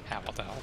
Yeah, what the hell?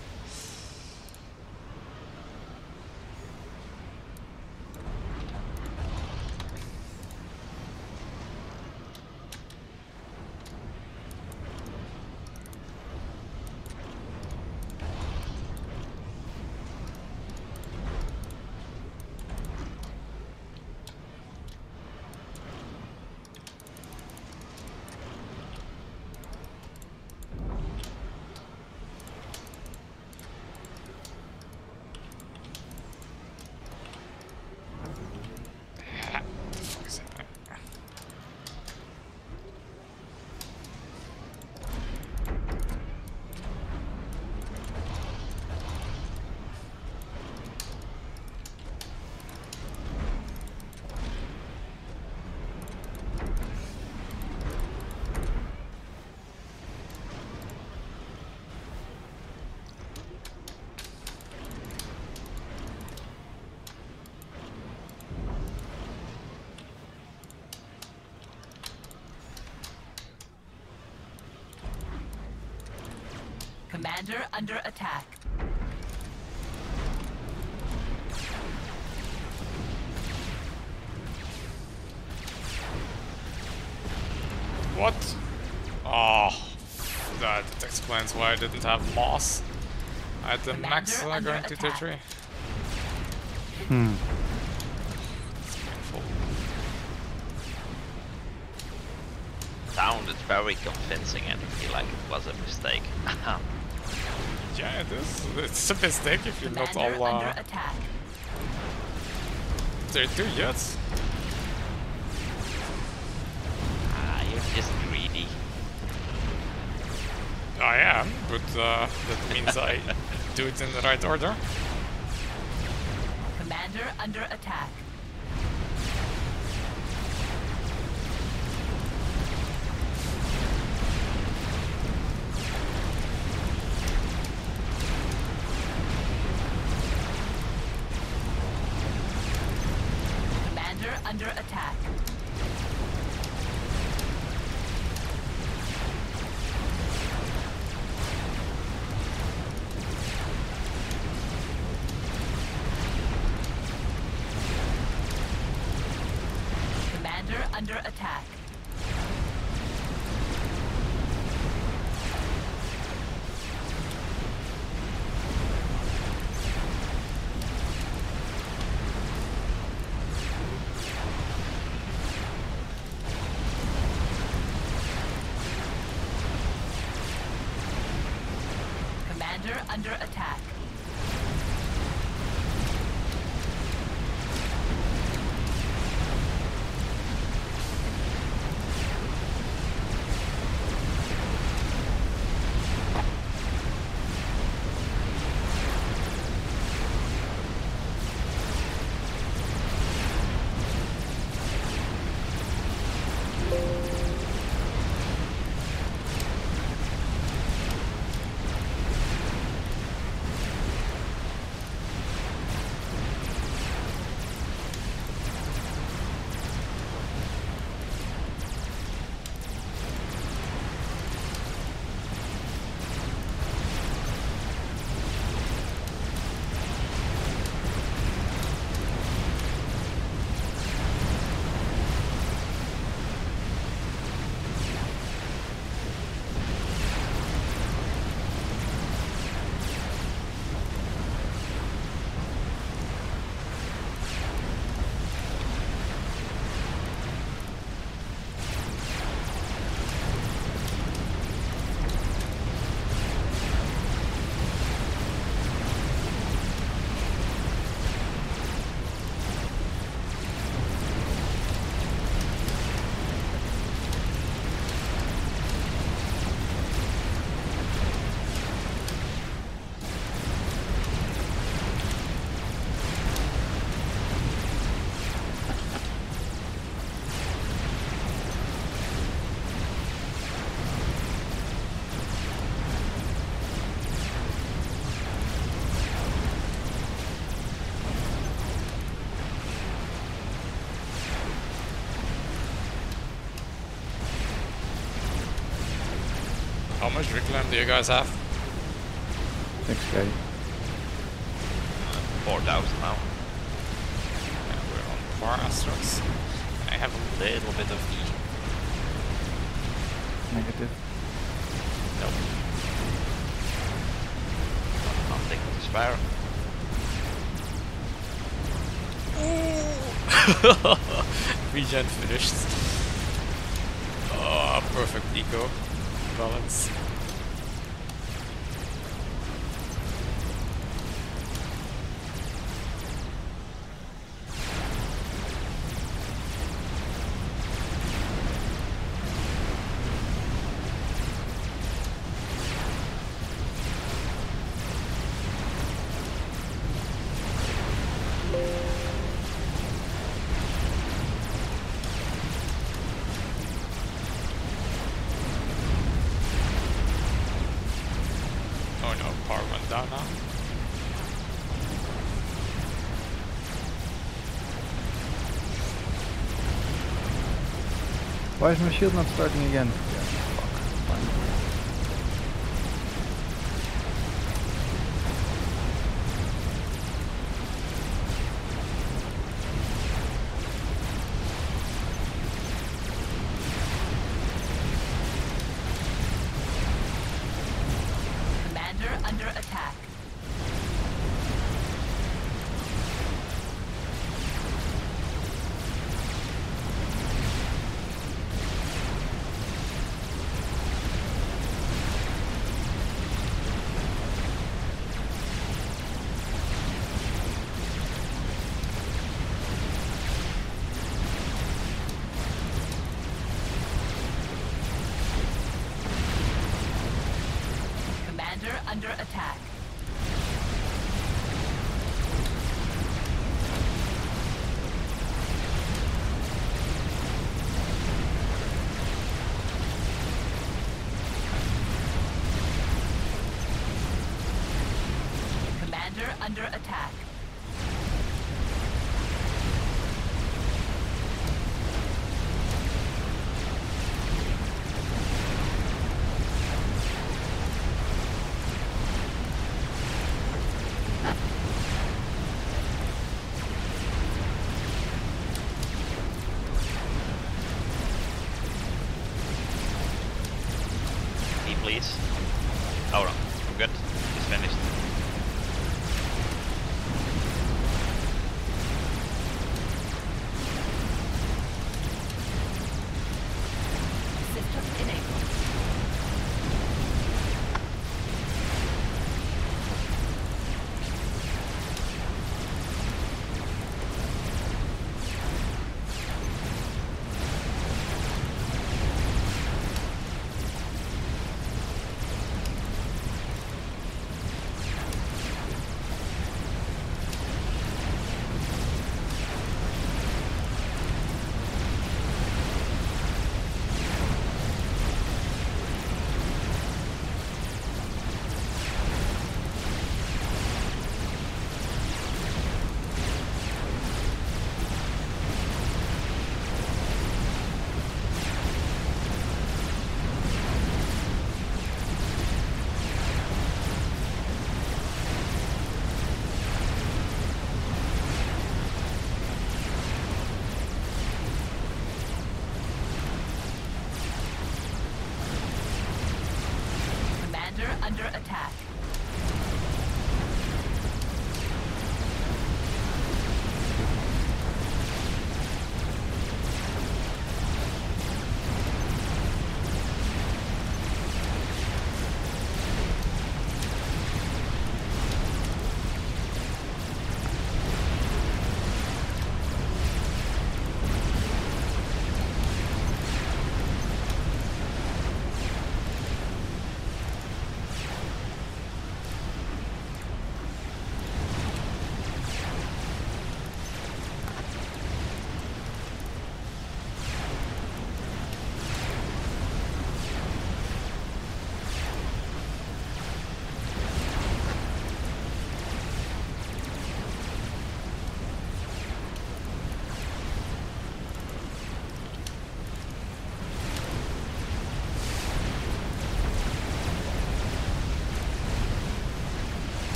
Commander under attack. What? Oh, that explains why I didn't have moss. I had the max going to tier 3. It's painful. Sounded very convincing and I feel like it was a mistake. Yeah, it is. It's a mistake if you're not Commander all under attack. tier 2 yet. You're just greedy. I am, but that means I do it in the right order. Commander under attack. Commander under attack. Commander under attack. Commander under attack. How much reclaim do you guys have? Next guy. 4,000 now. Yeah, we're on 4 Astros. I have a little bit of E. Negative. Nope. Nothing to spare. Regen finished. Oh, perfect eco balance. Oh no, power went down now. Why is my shield not starting again? Yeah, fuck. Fine. Commander under attack. Commander under attack. Commander under attack. E please. Oh no, I'm good. It's finished. System enabled. Commander under attack.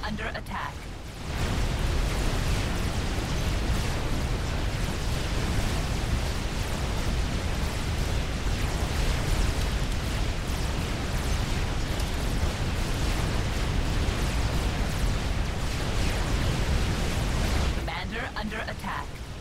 under attack. Commander under attack.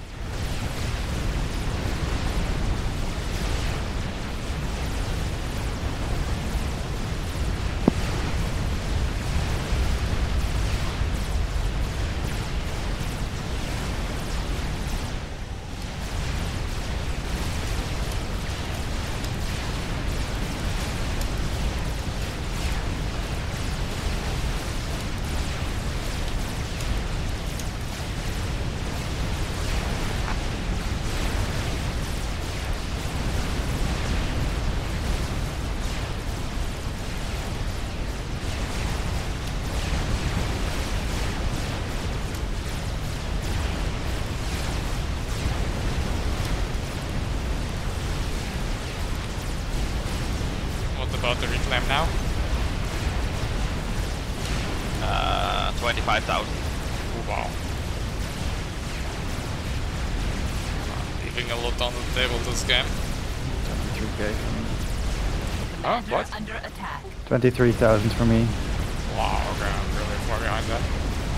What about the reclaim now? 25,000. Oh, wow. Leaving a lot on the table this game. 23k for me. Huh? Commander What? under attack. 23,000 for me. Wow, okay, I'm really far behind that.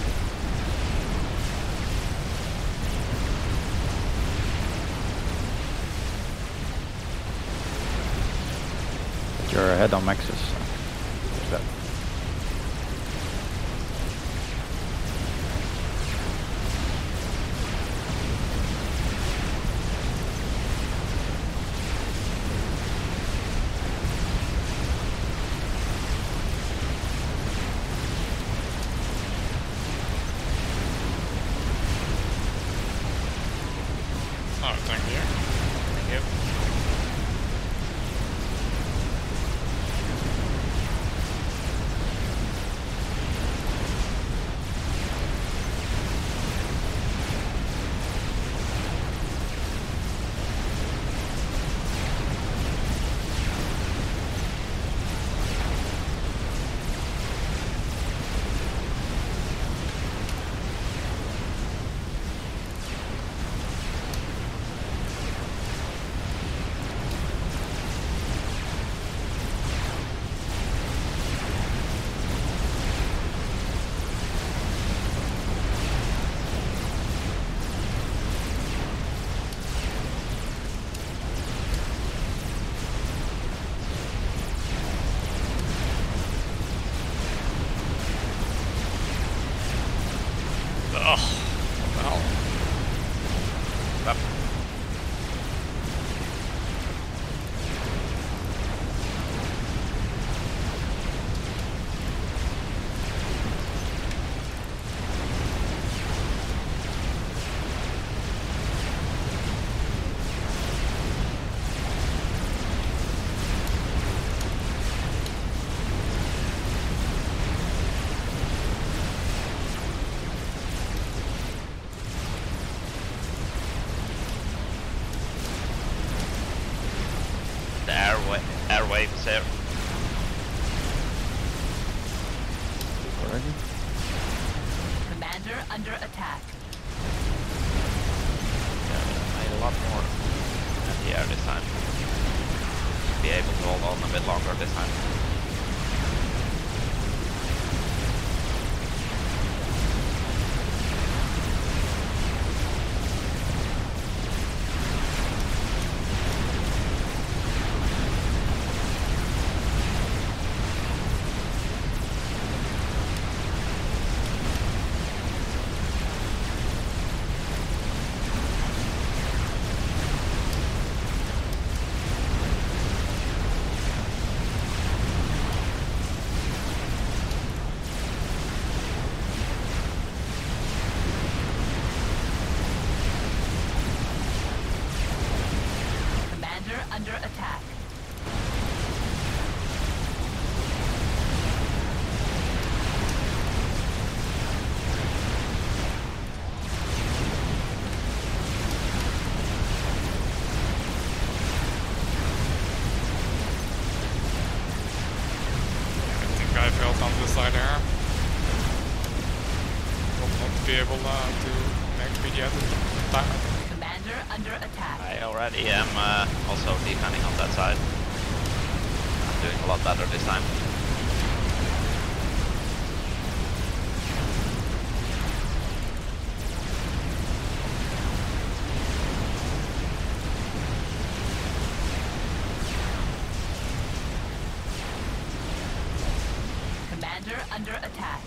But you're ahead on maxes. So there's that. Oh, thank you. Thank you. Ugh. What the hell? Stop. The airwaves here. Already? Commander under attack. Yeah, made a lot more at the air this time. Be able to hold on a bit longer this time. to make 3D edit in time, I think. Commander under attack. I already am also defending on that side. I'm doing a lot better this time. Commander under attack.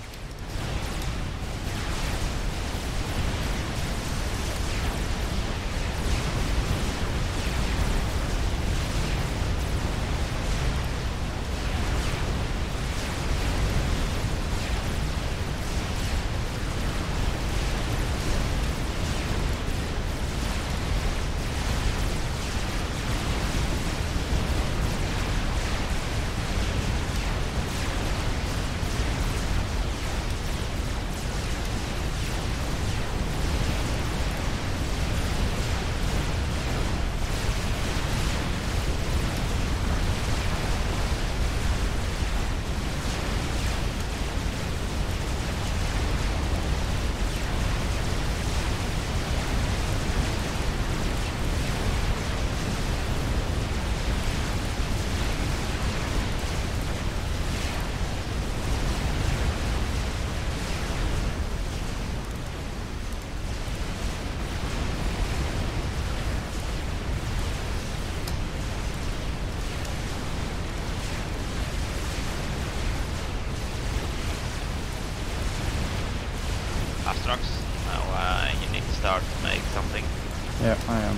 Astrox, now you need to start to make something. Yeah, I am.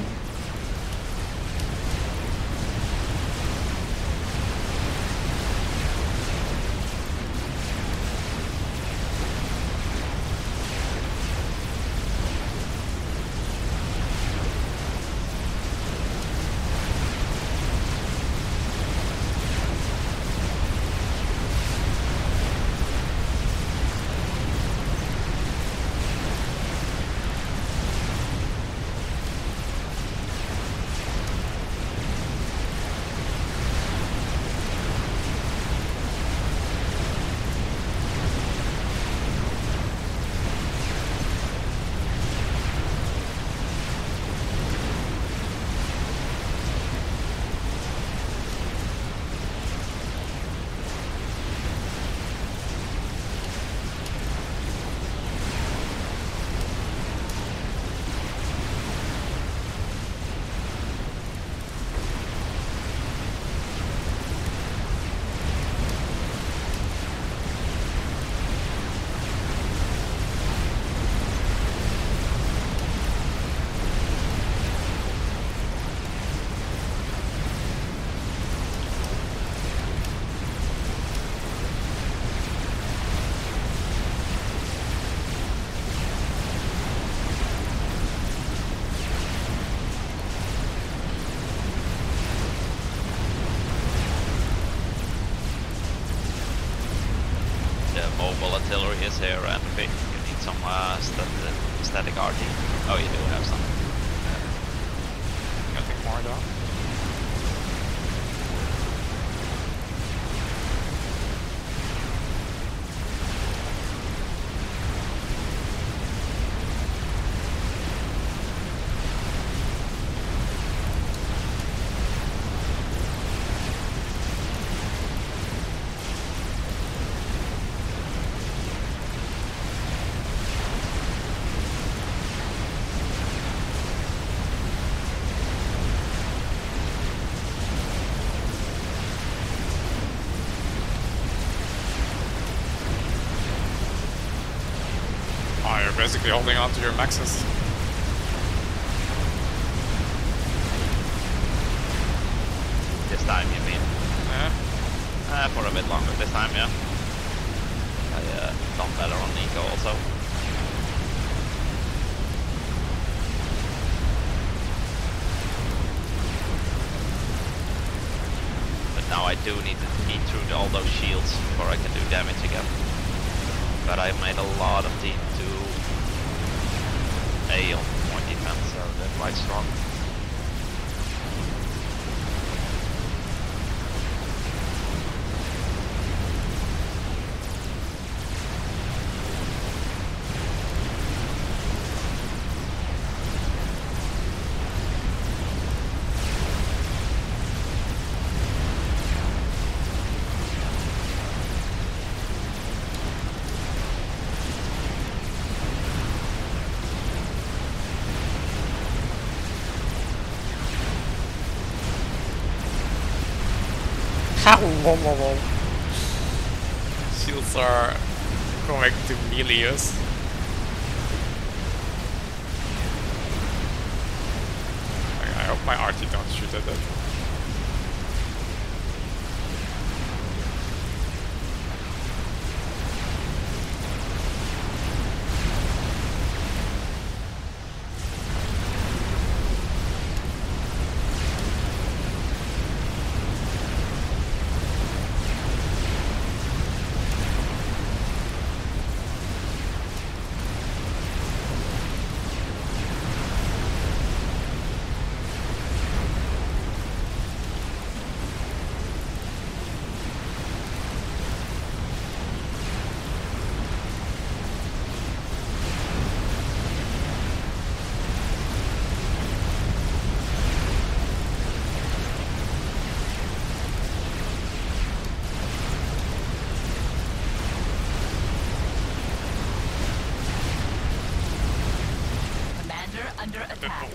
Mobile artillery is here, and you need some static RT. Oh, you do have some. Nothing more though. Oh, you're basically holding on to your maxes. This time, you mean? Yeah. For a bit longer this time, yeah. I done better on Nico also. But now I do need to eat through all those shields before I can do damage again. But I made a lot of team to A on point defense, so they're quite strong. Shields are going to melee us. I hope my RT don't shoot at it. Under attack.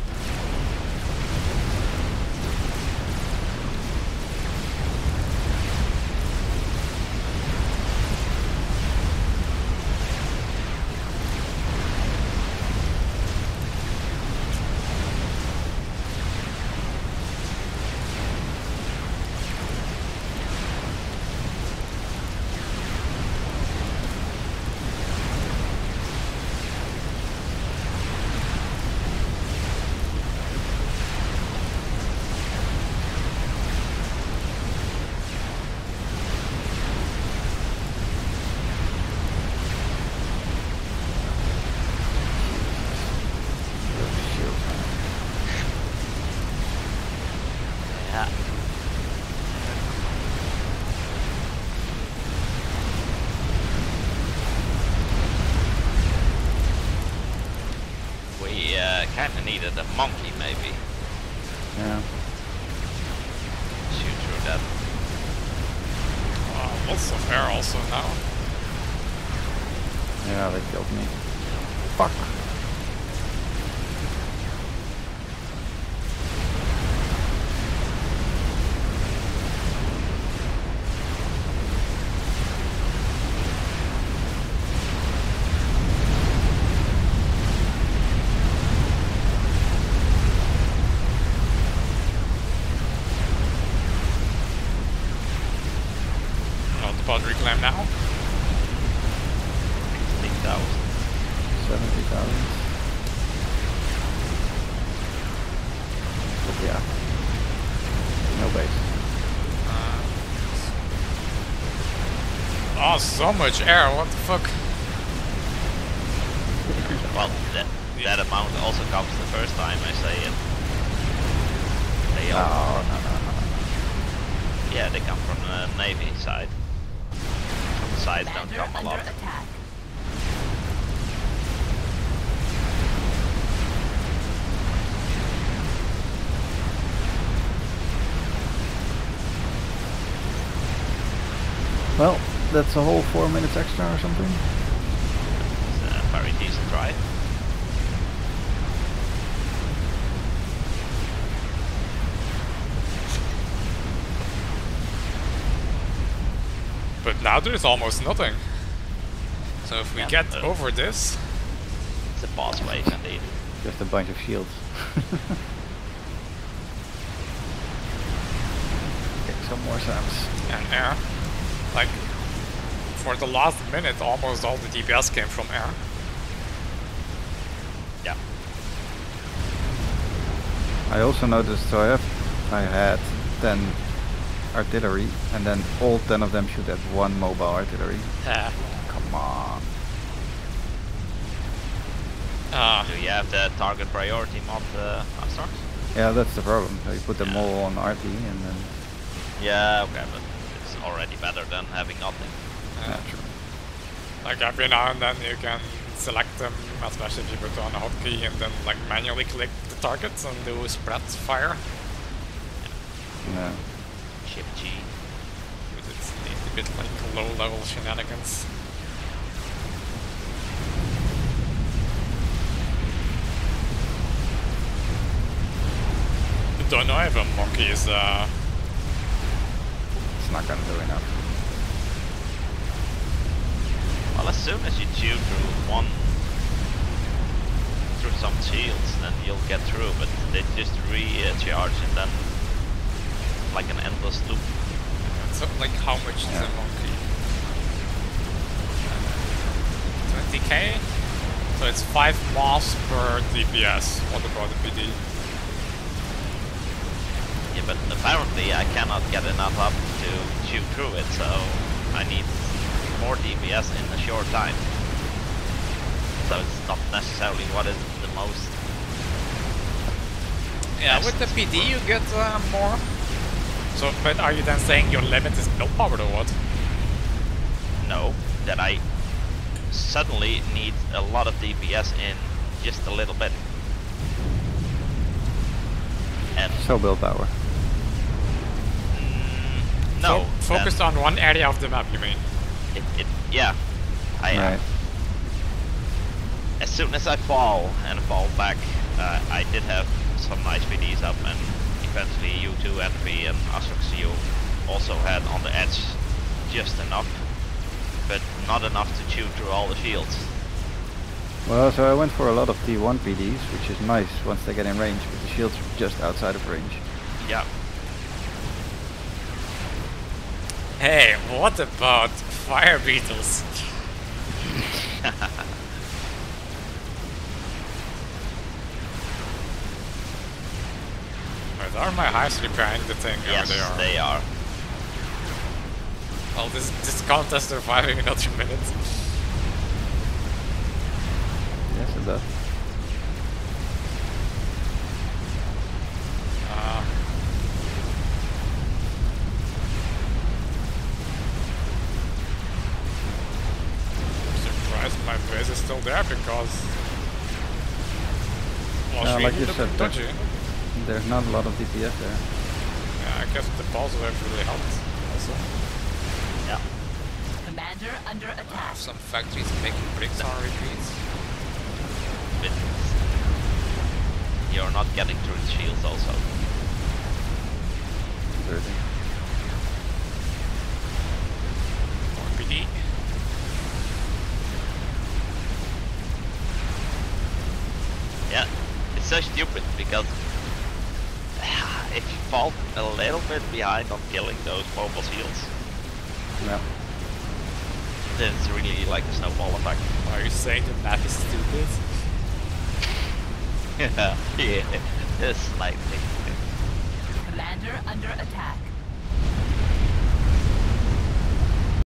Yeah. We kinda needed a monkey maybe. Yeah. Shoot through that. Lots of air also now. Yeah, they killed me. Fuck. Pod reclaim now. 60,000. 70,000. But yeah. No base. Oh, so much air, what the fuck? Well, that amount also comes the first time I say it. They all, No. yeah, they come from the Navy side. From the sides don't Commander come a lot. under attack. Well, that's a whole 4 minutes extra or something. It's a very decent drive. But now there's almost nothing. So if we Yeah, get over this, It's a boss wave indeed. Just a bunch of shields. Okay, some more Sams. and air, like for the last minute, almost all the DPS came from air. Yeah. I also noticed, so I had 10 artillery, and then all 10 of them shoot at one mobile artillery. Yeah. Come on. Do you have the target priority mod constructs? Yeah, that's the problem. So you put them all on RT and then... Yeah, okay, but it's already better than having nothing. Yeah, true. Like every now and then you can select them, especially if you put on a hotkey and then like manually click the targets and do spread fire. Yeah. Ship G. But it's a bit like low level shenanigans. Don't know if a monkey is that's not gonna do enough. Well, as soon as you chew through some shields, then you'll get through, but they just recharge and then like an endless loop. So, like, how much is a monkey? 20k? So it's 5 moss per DPS. What about the PD? Yeah, but apparently I cannot get enough up to chew through it, so I need more DPS in a short time. So it's not necessarily what is the most. Yeah, with the PD you get more. So, but are you then saying your limit is no power or what? No, that I suddenly need a lot of DPS in just a little bit. And So build power. no, Focused on one area of the map, you mean? yeah. Right. As soon as I fall back, I did have some nice PDs up, and eventually U2, Envy, and Astrox you also had on the edge just enough, but not enough to chew through all the shields. Well, so I went for a lot of T1 PDs, which is nice once they get in range, but the shields are just outside of range. Yeah. Hey, what about fire beetles? Wait, are my hives repairing the thing? Yes, Yeah, they are. Well, this contest surviving another minute. Yes, it does. I'm surprised my base is still there because. Well, Like you Sweden said, looked dodgy. there's not a lot of DPS there. Yeah, I guess the pulse wave really helped also. Yeah. Commander under attack. Some factories making bricks on repeat. But you're not getting through the shields also. Dirty. More PD. Yeah, it's so stupid because if you fall a little bit behind on killing those mobile shields, Yeah. then it's really like a snowball effect. Are you saying the map is stupid? Yeah, slightly. Commander under attack.